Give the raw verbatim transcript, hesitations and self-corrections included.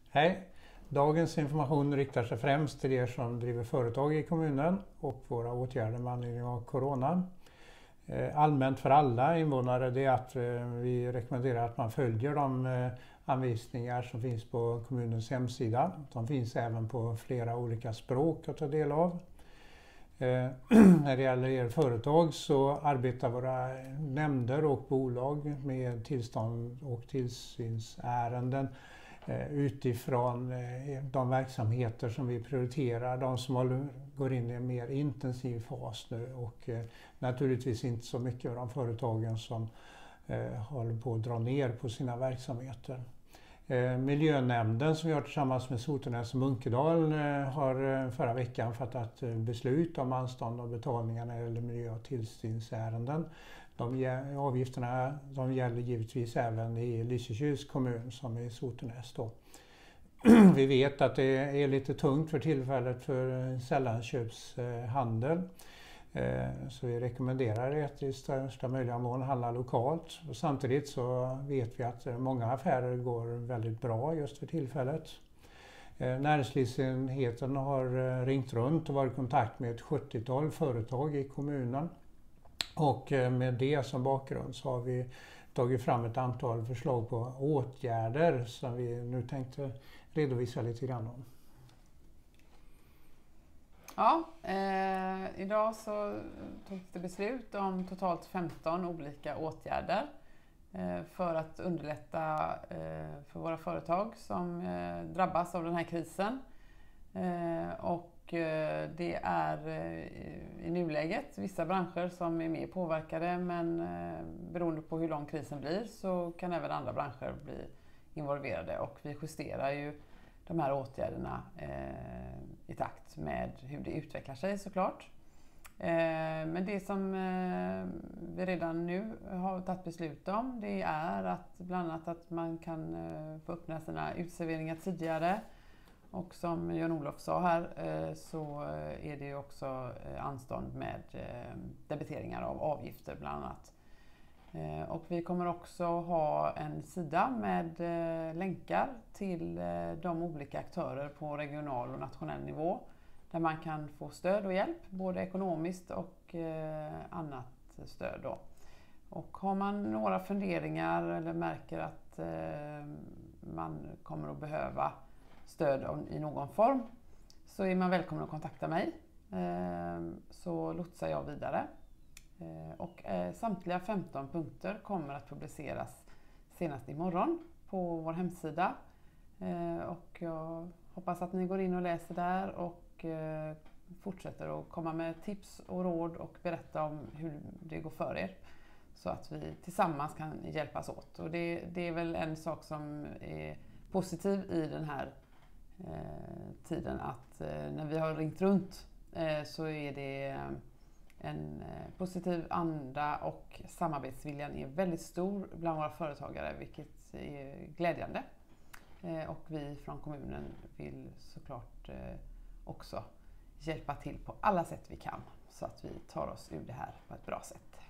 Hej! Dagens information riktar sig främst till er som driver företag i kommunen och våra åtgärder med anledning av corona. Allmänt för alla invånare det är att vi rekommenderar att man följer de anvisningar som finns på kommunens hemsida. De finns även på flera olika språk att ta del av. När det gäller er företag så arbetar våra nämnder och bolag med tillstånd och tillsynsärenden utifrån de verksamheter som vi prioriterar, de som går in i en mer intensiv fas nu och naturligtvis inte så mycket av de företagen som håller på att dra ner på sina verksamheter. Miljönämnden som vi har tillsammans med Sotenäs och Munkedal har förra veckan fattat beslut om anstånd och betalningar när det gäller miljö- och tillsynsärenden. De avgifterna de gäller givetvis även i Lysekils kommun som är Sotenäs då. Vi vet att det är lite tungt för tillfället för sällanköpshandel. Så vi rekommenderar er att i största möjliga mån handla lokalt. Och samtidigt så vet vi att många affärer går väldigt bra just för tillfället. Näringslivsenheten har ringt runt och varit i kontakt med ett sjuttiotal företag i kommunen. Och med det som bakgrund så har vi tagit fram ett antal förslag på åtgärder som vi nu tänkte redovisa lite grann om. Ja, eh, idag så togs det beslut om totalt femton olika åtgärder eh, för att underlätta eh, för våra företag som eh, drabbas av den här krisen. Eh, och eh, det är eh, i nuläget vissa branscher som är mer påverkade, men eh, beroende på hur lång krisen blir så kan även andra branscher bli involverade, och vi justerar ju de här åtgärderna eh, i takt med hur det utvecklar sig såklart. Eh, men det som eh, vi redan nu har tagit beslut om, det är att bland annat att man kan eh, få öppna sina utserveringar tidigare. Och som Jan-Olof sa här eh, så är det ju också eh, anstånd med eh, debiteringar av avgifter bland annat. Och vi kommer också ha en sida med länkar till de olika aktörer på regional och nationell nivå där man kan få stöd och hjälp, både ekonomiskt och annat stöd då. Och har man några funderingar eller märker att man kommer att behöva stöd i någon form så är man välkommen att kontakta mig, så lotsar jag vidare. Och samtliga femton punkter kommer att publiceras senast imorgon på vår hemsida. Och jag hoppas att ni går in och läser där och fortsätter att komma med tips och råd och berätta om hur det går för er. Så att vi tillsammans kan hjälpas åt. Och det, det är väl en sak som är positiv i den här tiden, att när vi har ringt runt så är det en positiv anda och samarbetsviljan är väldigt stor bland våra företagare, vilket är glädjande. Och vi från kommunen vill såklart också hjälpa till på alla sätt vi kan så att vi tar oss ur det här på ett bra sätt.